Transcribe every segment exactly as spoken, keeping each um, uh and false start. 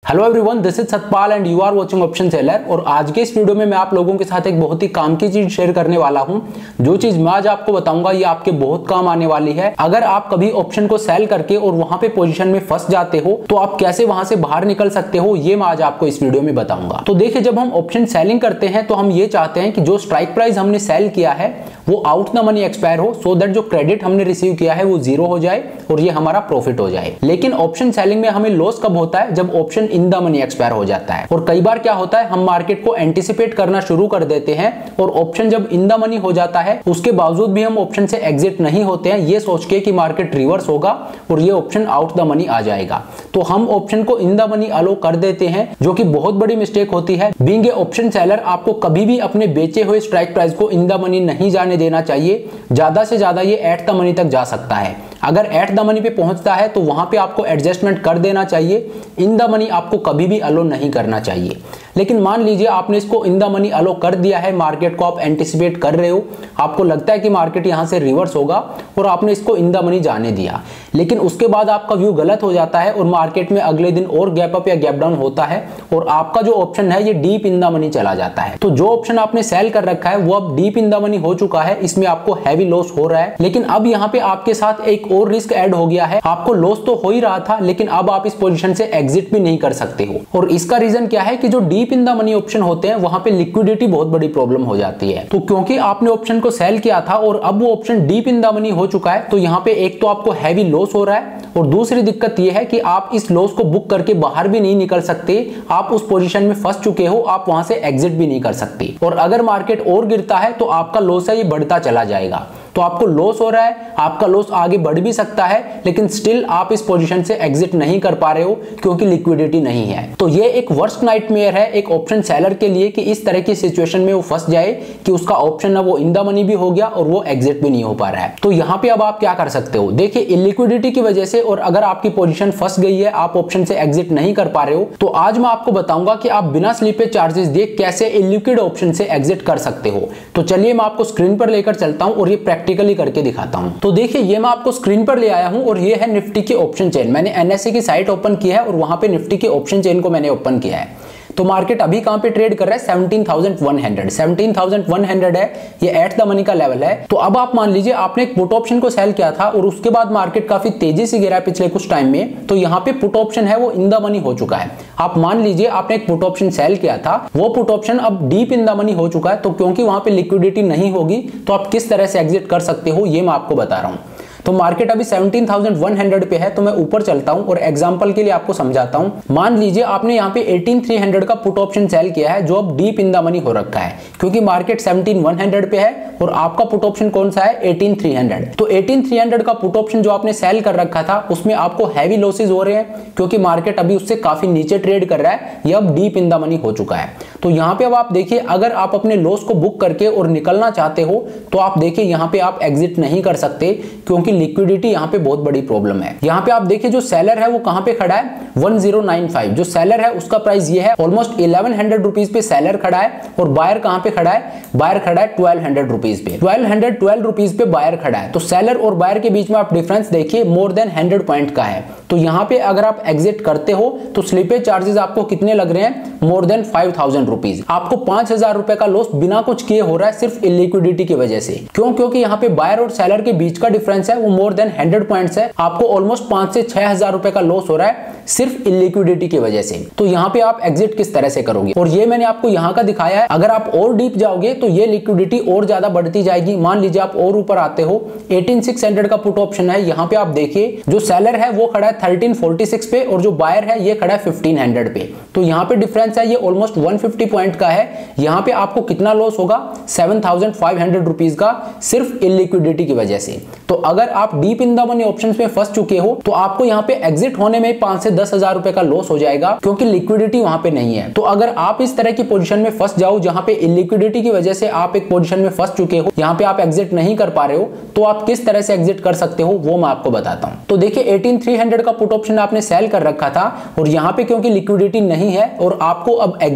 Hello everyone, this is Satpal and you are watching option seller. और आज के इस वीडियो में मैं आप लोगों के साथ एक बहुत ही काम की चीज शेयर करने वाला हूं। जो चीज मैं आज आपको बताऊंगा ये आपके बहुत काम आने वाली है। अगर आप कभी ऑप्शन को सेल करके और वहां पे पोजीशन में फंस जाते हो तो आप कैसे वहां से बाहर निकल सकते हो, ये मैं आज आपको इस वीडियो में बताऊंगा। तो देखिए, जब हम ऑप्शन सेलिंग करते हैं तो हम ये चाहते हैं कि जो स्ट्राइक प्राइस हमने सेल किया है वो आउट द मनी एक्सपायर हो, सो दैट जो क्रेडिट हमने रिसीव किया है वो जीरो हो जाए और ये हमारा प्रॉफिट हो जाए। लेकिन ऑप्शन सेलिंग में हमें लॉस कब होता है? जब option in the money expire हो जाता है। और कई बार क्या होता है, हम मार्केट को एंटिसिपेट करना शुरू कर देते हैं और ऑप्शन जब इन द मनी हो जाता है उसके बावजूद भी हम ऑप्शन से एग्जिट नहीं होते हैं, ये सोच के कि मार्केट रिवर्स होगा और ये ऑप्शन आउट द मनी आ जाएगा। तो हम ऑप्शन को इन द मनी अलो कर देते हैं, जो कि बहुत बड़ी मिस्टेक होती है। बीइंग ए ऑप्शन सेलर, आपको कभी भी अपने बेचे हुए स्ट्राइक प्राइस को इन द मनी नहीं जाने देना चाहिए। ज्यादा से ज्यादा ये एट द मनी तक जा सकता है। अगर एट द मनी पे पहुंचता है तो वहां पे आपको एडजस्टमेंट कर देना चाहिए। इन द मनी आपको कभी भी अलो नहीं करना चाहिए। लेकिन मान लीजिए आपने इसको इन द मनी अलो कर दिया है, मार्केट को आप एंटिसिपेट कर रहे हो, आपको लगता है कि मार्केट यहां से रिवर्स होगा और आपने इसको इन द मनी जाने दिया, लेकिन उसके बाद आपका व्यू गलत हो जाता है और मार्केट में अगले दिन और गैप अप या गैप डाउन होता है और आपका जो ऑप्शन है ये डीप इन द मनी चला जाता है। तो जो ऑप्शन आपने सेल कर रखा है वो अब डीप इन द मनी हो चुका है, इसमें आपको हैवी लॉस हो रहा है। लेकिन अब यहाँ पे आपके साथ एक और रिस्क ऐड हो गया है। आपको लॉस तो हो ही रहा था, लेकिन अब आप इस पोजीशन से एग्जिट भी नहीं कर सकते हो। और इसका रीजन क्या है कि जो deep in the money option होते हैं वहां पे लिक्विडिटी बहुत बड़ी प्रॉब्लम हो जाती है। तो क्योंकि आपने ऑप्शन को सेल किया था और अब वो option deep in the money हो चुका है, तो यहाँ पे एक तो आपको हैवी लॉस हो रहा है और दूसरी दिक्कत यह है कि आप इस लॉस को बुक करके बाहर भी नहीं निकल सकते। आप उस पोजीशन में फंस चुके हो, आप वहां से एग्जिट भी नहीं कर सकते। और अगर मार्केट और गिरता है तो आपका लॉस है ये बढ़ता चला जाएगा। तो आपको लॉस हो रहा है, आपका लॉस आगे बढ़ भी सकता है, लेकिन स्टिल आप इस पोजीशन से एग्जिट नहीं कर पा रहे हो क्योंकि लिक्विडिटी नहीं है। तो ये एक वर्स्ट नाइटमेयर है एक ऑप्शन सेलर के लिए कि इस तरह की सिचुएशन में वो फंस जाए कि उसका ऑप्शन है वो इन द मनी भी हो गया और वो एग्जिट भी नहीं हो पा रहा है। तो यहाँ पे अब आप क्या कर सकते हो? देखिए, इलिक्विडिटी की वजह से और अगर आपकी पोजीशन फंस गई है, आप ऑप्शन से एग्जिट नहीं कर पा रहे हो, तो आज मैं आपको बताऊंगा कि आप बिना स्लीपेज चार्जेस दिए कैसे इलिक्विड ऑप्शन से एग्जिट कर सकते हो। तो चलिए मैं आपको स्क्रीन पर लेकर चलता हूं और ये प्रैक्टिकली करके दिखाता हूं। तो देखिए, ये मैं आपको स्क्रीन पर ले आया हूं और ये है निफ्टी की ऑप्शन चेन। मैंने एनएससी की साइट ओपन की है और वहां पे निफ्टी के ऑप्शन चेन को मैंने ओपन किया है। तो मार्केट अभी कहां पे ट्रेड कर रहा है? Seventeen thousand one hundred seventeen thousand one hundred है, ये एट द मनी का लेवल है। तो अब आप मान लीजिए आपने एक पुट ऑप्शन को सेल किया था और उसके बाद मार्केट काफी तेजी से गिरा पिछले कुछ टाइम में, तो यहाँ पे पुट ऑप्शन है वो इन द मनी हो चुका है। आप मान लीजिए आपने एक पुट ऑप्शन सेल किया था, वो पुट ऑप्शन अब डीप इन द मनी हो चुका है। तो क्योंकि वहां पे लिक्विडिटी नहीं होगी तो आप किस तरह से एग्जिट कर सकते हो ये मैं आपको बता रहा हूं। तो मार्केट अभी सेवनटीन थाउजेंड वन हंड्रेड पे है, तो मैं ऊपर चलता हूं और एग्जांपल के लिए आपको समझाता हूं। मान लीजिए आपने यहां पे एटीन थ्री हंड्रेड का पुट ऑप्शन सेल किया है जो अब डीप इन द मनी हो रखा है, क्योंकि मार्केट सेवनटीन वन हंड्रेड पे है और आपका पुट ऑप्शन कौन सा है? Eighteen three hundred. तो एटीन थ्री हंड्रेड का पुट ऑप्शन जो आपने सेल कर रखा था उसमें आपको हैवी लॉसेस हो रहे हैं क्योंकि मार्केट अभी उससे काफी नीचे ट्रेड कर रहा है, ये अब डीप इन द मनी हो चुका है। तो यहाँ पे अब आप देखिए, अगर आप अपने लॉस को बुक करके और निकलना चाहते हो तो आप देखिए यहाँ पे आप एग्जिट नहीं कर सकते क्योंकि लिक्विडिटी यहाँ पे बहुत बड़ी प्रॉब्लम है। यहाँ पे आप देखिए जो सेलर है वो कहाँ पे खड़ा है? One zero nine five. जो सेलर है उसका प्राइस ये है, ऑलमोस्ट इलेवन हंड्रेड रुपीज पे सेलर खड़ा है और बायर कहाँ पे खड़ा है? बायर खड़ा है ट्वेल्व हंड्रेड रुपीज पे, ट्वेल्व हंड्रेड ट्वेल्व रुपीज पे बायर खड़ा है। तो सेलर और बायर के बीच में आप डिफरेंस देखिए, मोर देन हंड्रेड पॉइंट का है। तो यहाँ पे अगर आप एग्जिट करते हो तो स्लीपेज चार्जेस आपको कितने लग रहे हैं? More than five thousand rupees. आपको पांच हजार रुपए का लॉस बिना कुछ किए हो रहा है सिर्फ इलिक्विडिटी की वजह से। क्यों? क्योंकि यहाँ पे बायर और सेलर के बीच का डिफरेंस है वो मोर देन हंड्रेड पॉइंट्स है। आपको ऑलमोस्ट पांच से छह हजार रुपए का लॉस हो रहा है सिर्फ इलिक्विडिटी की वजह से। तो यहाँ पे आप एग्जिट किस तरह से करोगे? और ये मैंने आपको यहाँ का दिखाया है। अगर आप और डीप जाओगे तो ये लिक्विडिटी और ज्यादा बढ़ती जाएगी। मान लीजिए आप और ऊपर आते हो, एटीन सिक्स हंड्रेड का पुट ऑप्शन है, यहाँ पे आप देखिए जो सेलर है वो खड़ा है थर्टीन फोर्टी सिक्स पे और जो बायर है ये खड़ा है फिफ्टीन हंड्रेड पे। तो यहाँ पे डिफरेंस है ये ऑलमोस्ट वन फिफ्टी पॉइंट का है। यहाँ पे आपको कितना लॉस होगा? Seven thousand five hundred rupees का सिर्फ इलिक्विडिटी की वजह से। तो अगर आप deep in the money options में फंस चुके हो तो आपको यहाँ पे एग्जिट होने में पांच से दस हजार रुपए का लॉस हो जाएगा क्योंकि लिक्विडिटी वहां पे नहीं है। तो अगर आप इस तरह की पोजीशन में फंस जाओ जहां पे इलिक्विडिटी की वजह से आप एक पोजीशन में फंस चुके हो, यहाँ पे आप एग्जिट नहीं कर पा रहे हो, तो आप किस तरह से एग्जिट कर सकते हो वो मैं आपको बताता हूँ। तो देखिए, एटीन थ्री हंड्रेड का पुट ऑप्शन आपने सेल कर रखा था और यहाँ पे क्योंकि लिक्विडिटी नहीं है और आपको अब एग्जिट होना है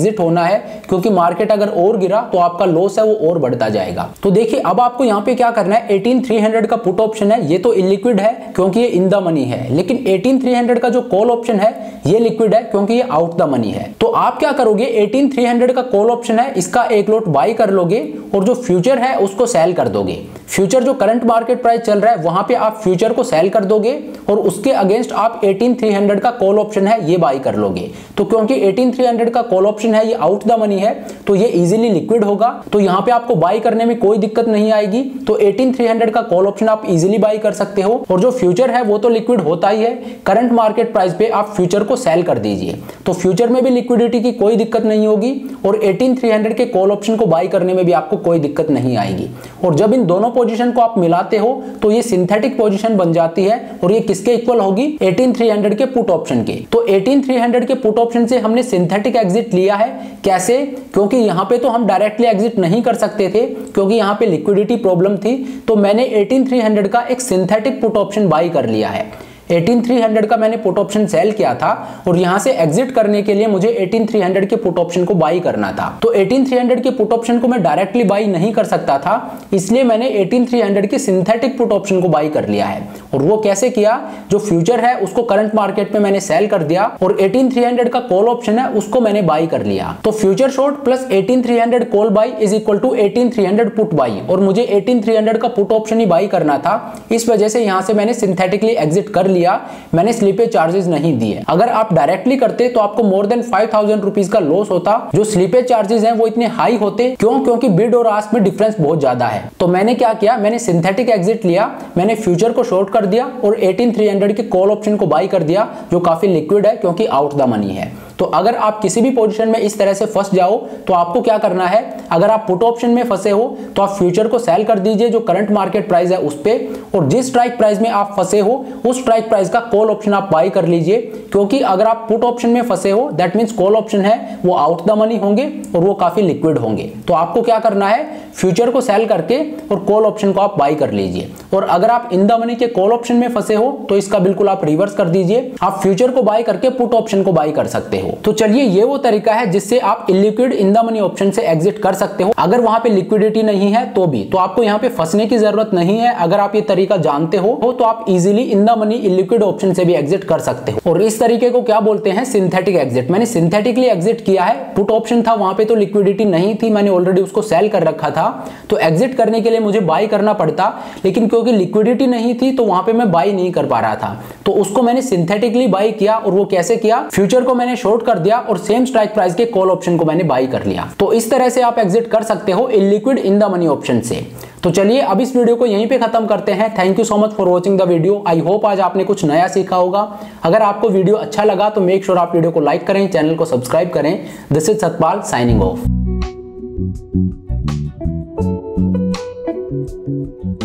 है, क्योंकि मार्केट अगर और गिरा तो आपका लॉस है वो और बढ़ता जाएगा। तो देखिए अब आपको यहाँ पे क्या करना है, एटीन थ्री हंड्रेड का पुट ऑप्शन है, ये तो इलिक्विड है क्योंकि ये इन द मनी है, लेकिन एटीन थ्री हंड्रेड का जो कॉल ऑप्शन है ये लिक्विड है क्योंकि ये आउट द मनी है। तो आप क्या करोगे, एटीन थ्री हंड्रेड का कॉल ऑप्शन है, इसका एक लॉट बाई कर लोगे और जो फ्यूचर है उसको सेल कर दोगे। फ्यूचर जो करंट मार्केट प्राइस चल रहा है वहां पे आप फ्यूचर को सेल कर दोगे और उसके अगेंस्ट आप एटीन थ्री हंड्रेड का कॉल ऑप्शन है ये बाई कर लोगे। तो क्योंकि एटीन थ्री हंड्रेड का कॉल ऑप्शन है ये आउट द मनी है तो ये इजीली लिक्विड होगा, तो यहाँ पे आपको बाई करने में कोई दिक्कत नहीं आएगी। तो एटीन थ्री हंड्रेड का कॉल ऑप्शन आप इजीली बाई कर सकते हो और जो फ्यूचर है वो तो लिक्विड होता ही है, करंट मार्केट प्राइस पे आप फ्यूचर को सेल कर दीजिए, तो फ्यूचर में भी लिक्विडिटी की कोई दिक्कत नहीं होगी और एटीन थ्री हंड्रेड के कॉल ऑप्शन को बाई करने में भी आपको कोई दिक्कत नहीं आएगी। और जब इन दोनों पोजीशन को आप मिलाते हो तो ये सिंथेटिक पोजीशन बन जाती है और ये किसके इक्वल होगी, एटीन थ्री हंड्रेड के पुट ऑप्शन के। तो एटीन थ्री हंड्रेड के पुट ऑप्शन से हमने सिंथेटिक एग्जिट लिया है। कैसे, क्योंकि यहाँ पे तो हम डायरेक्टली एग्जिट नहीं कर सकते थे क्योंकि यहाँ पे लिक्विडिटी प्रॉब्लम थी, तो मैंने एटीन थ्री हंड्रेड का एक सिंथेटिक पुट ऑप्शन बाई कर लिया है। एटीन थ्री हंड्रेड का मैंने पुट ऑप्शन सेल किया था और यहां से एग्जिट करने के लिए मुझे एटीन थ्री हंड्रेड के पुट ऑप्शन को बाई करना था। तो एटीन थ्री हंड्रेड के पुट ऑप्शन को मैं डायरेक्टली बाई नहीं कर सकता था, इसलिए मैंने एटीन थ्री हंड्रेड के सिंथेटिक पुट ऑप्शन को बाई कर लिया है। और वो कैसे किया, जो फ्यूचर है उसको करंट मार्केट में मैंने सेल कर दिया और एटीन थ्री हंड्रेड का कॉल ऑप्शन है उसको मैंने बाई कर लिया। तो future short plus eighteen three hundred call buy is equal to eighteen three hundred put buy, और मुझे एटीन थ्री हंड्रेड का पुट ऑप्शन ही बाई करना था, इस वजह से यहां से मैंने सिंथेटिकली एग्जिट कर लिया, मैंने स्लीपेज चार्जेस नहीं दिए। अगर आप डायरेक्टली करते तो आपको more than five thousand rupees का लॉस होता। जो स्लीपेज चार्जेस हैं वो इतने हाई होते, क्यों, क्योंकि बिड और आस्क में डिफरेंस बहुत ज्यादा है। तो मैंने क्या किया, मैंने सिंथेटिक एग्जिट लिया, मैंने फ्यूचर को शॉर्ट कर दिया और एटीन थ्री हंड्रेड के कॉल ऑप्शन को बाई कर दिया जो काफी लिक्विड है क्योंकि आउट द मनी है। तो अगर आप किसी भी पोजीशन में इस तरह से फंस जाओ तो आपको क्या करना है, अगर आप पुट ऑप्शन में फंसे हो तो आप फ्यूचर को सेल कर दीजिए जो करंट मार्केट प्राइस है उस पे, और जिस स्ट्राइक प्राइस में आप फंसे हो उस स्ट्राइक प्राइस का कॉल ऑप्शन आप बाई कर लीजिए, क्योंकि अगर आप पुट ऑप्शन में फंसे हो दैट मींस कॉल ऑप्शन है वो आउट द मनी होंगे और वो काफी लिक्विड होंगे। तो आपको क्या करना है, फ्यूचर को सेल करके और कॉल ऑप्शन को आप बाई कर लीजिए। और अगर आप इन द मनी के कॉल ऑप्शन में फंसे हो तो इसका बिल्कुल आप रिवर्स कर दीजिए, आप फ्यूचर को बाई करके पुट ऑप्शन को बाई कर सकते हो। तो चलिए ये वो तरीका है जिससे आप illiquid in the money option से एग्जिट कर सकते हो। अगर वहां पे लिक्विडिटी नहीं है तो भी, तो आपको यहाँ पे फंसने की जरूरत नहीं है। अगर आप ये तरीका जानते हो तो आप easily in the money illiquid option से भी एग्जिट कर सकते हो। और इस तरीके को क्या बोलते हैं, सिंथेटिक एग्जिट। मैंने सिंथेटिकली एग्जिट किया है, पुट ऑप्शन था वहां पे तो लिक्विडिटी नहीं थी, मैंने ऑलरेडी उसको सेल कर रखा था, तो एग्जिट करने के लिए मुझे बाई करना पड़ता, लेकिन क्योंकि लिक्विडिटी नहीं थी तो वहां पे मैं बाई नहीं कर पा रहा था, तो उसको मैंने सिंथेटिकली बाई किया। और वो कैसे किया, फ्यूचर को मैंने शॉर्ट कर दिया और सेम स्ट्राइक प्राइस के कॉल ऑप्शन को मैंने बाई कर लिया। तो इस तरह से आप एग्जिट कर सकते हो illiquid in the money option से। तो चलिए अब इस वीडियो को यहीं पे खत्म करते हैं। Thank you so much for watching the video. I hope आज आपने कुछ नया सीखा होगा। अगर आपको वीडियो अच्छा लगा तो मेक श्योर आप वीडियो को लाइक करें, चैनल को सब्सक्राइब करें। This is Satpal signing of.